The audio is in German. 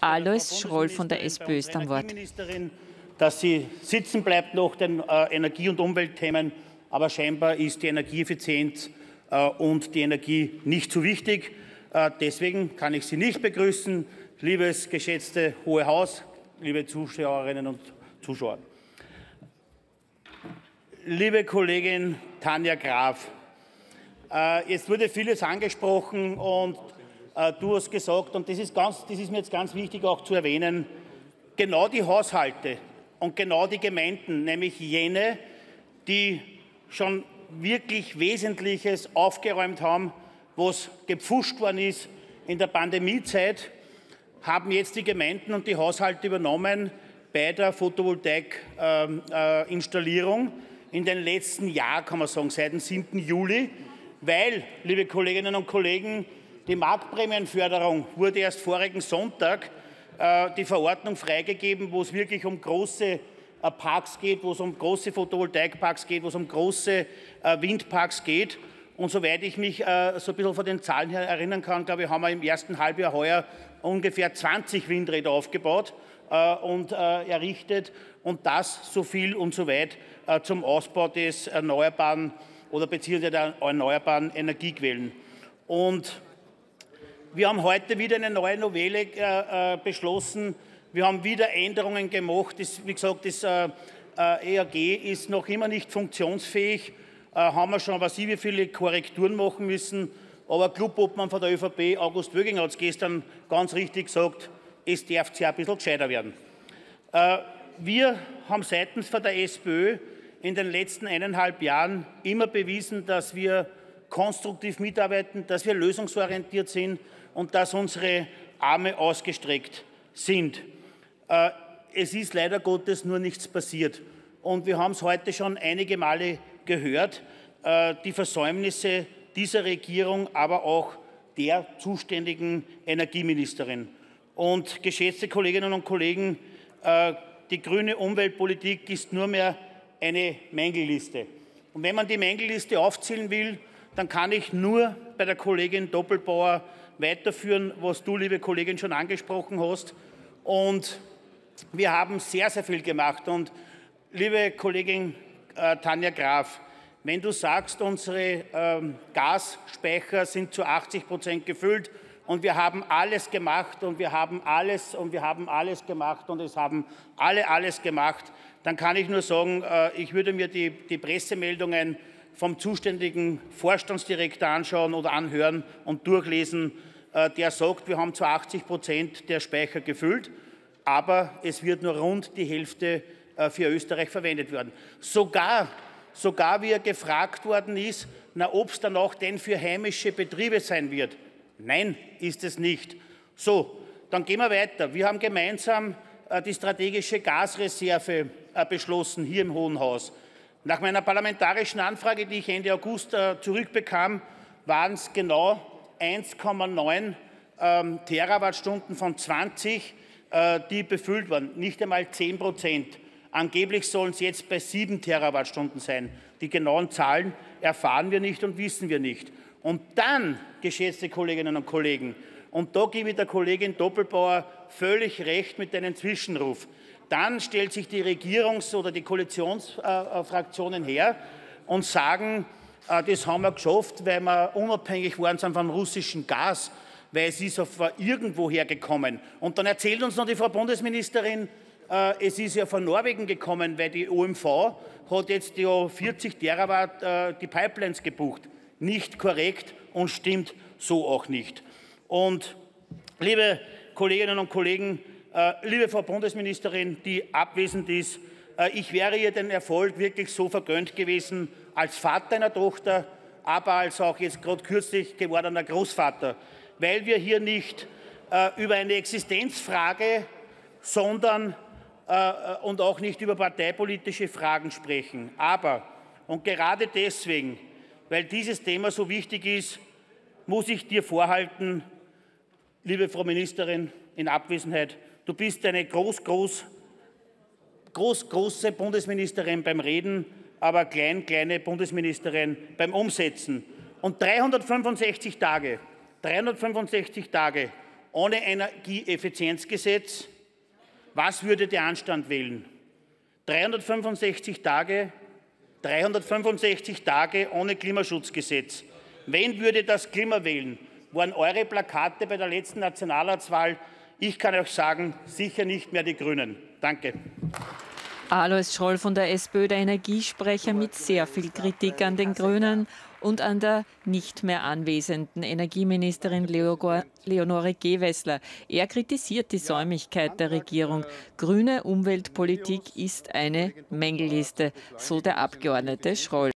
Alois Schroll von der SPÖ ist am Wort. Dass sie sitzen bleibt nach den Energie- und Umweltthemen, aber scheinbar ist die Energieeffizienz und die Energie nicht so wichtig. Deswegen kann ich Sie nicht begrüßen, liebes geschätzte Hohe Haus, liebe Zuschauerinnen und Zuschauer. Liebe Kollegin Tanja Graf, jetzt wurde vieles angesprochen und du hast gesagt, und das ist mir jetzt ganz wichtig auch zu erwähnen, genau die Haushalte und genau die Gemeinden, nämlich jene, die schon wirklich Wesentliches aufgeräumt haben, was gepfuscht worden ist in der Pandemiezeit, haben jetzt die Gemeinden und die Haushalte übernommen bei der Photovoltaik-Installierung in den letzten Jahr, kann man sagen, seit dem 7. Juli, weil, liebe Kolleginnen und Kollegen, die Marktprämienförderung wurde erst vorigen Sonntag die Verordnung freigegeben, wo es wirklich um große Parks geht, wo es um große Photovoltaikparks geht, wo es um große Windparks geht. Und soweit ich mich so ein bisschen von den Zahlen her erinnern kann, glaube ich, haben wir im ersten Halbjahr heuer ungefähr 20 Windräder aufgebaut und errichtet. Und das so viel und so weit zum Ausbau des erneuerbaren oder beziehungsweise der erneuerbaren Energiequellen. Und wir haben heute wieder eine neue Novelle beschlossen. Wir haben wieder Änderungen gemacht. Wie gesagt, das EAG ist noch immer nicht funktionsfähig. Haben wir schon, weiß ich, wie viele Korrekturen machen müssen. Aber Clubobmann von der ÖVP, August Wöginger, hat es gestern ganz richtig gesagt, es darf ja ein bisschen gescheiter werden. Wir haben seitens von der SPÖ in den letzten 1,5 Jahren immer bewiesen, dass wir konstruktiv mitarbeiten, dass wir lösungsorientiert sind und dass unsere Arme ausgestreckt sind. Es ist leider Gottes nur nichts passiert. Und wir haben es heute schon einige Male gehört, die Versäumnisse dieser Regierung, aber auch der zuständigen Energieministerin. Und geschätzte Kolleginnen und Kollegen, die grüne Umweltpolitik ist nur mehr eine Mängelliste. Und wenn man die Mängelliste aufzählen will, dann kann ich nur bei der Kollegin Doppelbauer weiterführen, was du, liebe Kollegin, schon angesprochen hast. Und wir haben sehr, sehr viel gemacht. Und liebe Kollegin Tanja Graf, wenn du sagst, unsere Gasspeicher sind zu 80% gefüllt und wir haben alles gemacht und wir haben alles und wir haben alles gemacht und es haben alle alles gemacht, dann kann ich nur sagen, ich würde mir die Pressemeldungen vom zuständigen Vorstandsdirektor anschauen oder anhören und durchlesen, der sagt, wir haben zu 80% der Speicher gefüllt, aber es wird nur rund die Hälfte für Österreich verwendet werden. Sogar wie er gefragt worden ist, ob es dann auch denn für heimische Betriebe sein wird. Nein, ist es nicht. So, dann gehen wir weiter. Wir haben gemeinsam die strategische Gasreserve beschlossen hier im Hohen Haus. Nach meiner parlamentarischen Anfrage, die ich Ende August zurückbekam, waren es genau 1,9 Terawattstunden von 20, die befüllt waren. Nicht einmal 10%. Angeblich sollen es jetzt bei 7 Terawattstunden sein. Die genauen Zahlen erfahren wir nicht und wissen wir nicht. Und dann, geschätzte Kolleginnen und Kollegen, und da gebe ich der Kollegin Doppelbauer völlig recht mit einem Zwischenruf, dann stellt sich die Regierungs- oder die Koalitionsfraktionen her und sagen, das haben wir geschafft, weil wir unabhängig waren vom russischen Gas, weil es ist auf irgendwoher gekommen. Und dann erzählt uns noch die Frau Bundesministerin, es ist ja von Norwegen gekommen, weil die OMV hat jetzt ja 40 Terawatt die Pipelines gebucht. Nicht korrekt und stimmt so auch nicht. Und liebe Kolleginnen und Kollegen, liebe Frau Bundesministerin, die abwesend ist, ich wäre ihr den Erfolg wirklich so vergönnt gewesen als Vater einer Tochter, aber als auch jetzt gerade kürzlich gewordener Großvater, weil wir hier nicht über eine Existenzfrage, sondern und auch nicht über parteipolitische Fragen sprechen. Aber, und gerade deswegen, weil dieses Thema so wichtig ist, muss ich dir vorhalten, liebe Frau Ministerin in Abwesenheit, du bist eine große Bundesministerin beim Reden, aber kleine Bundesministerin beim Umsetzen. Und 365 Tage ohne Energieeffizienzgesetz. Was würde der Anstand wählen? 365 Tage ohne Klimaschutzgesetz. Wen würde das Klima wählen? Waren eure Plakate bei der letzten Nationalratswahl? Ich kann euch sagen, sicher nicht mehr die Grünen. Danke. Alois Schroll von der SPÖ, der Energiesprecher, mit sehr viel Kritik an den Grünen und an der nicht mehr anwesenden Energieministerin Leonore Gewessler. Er kritisiert die Säumigkeit der Regierung. Grüne Umweltpolitik ist eine Mängelliste, so der Abgeordnete Schroll.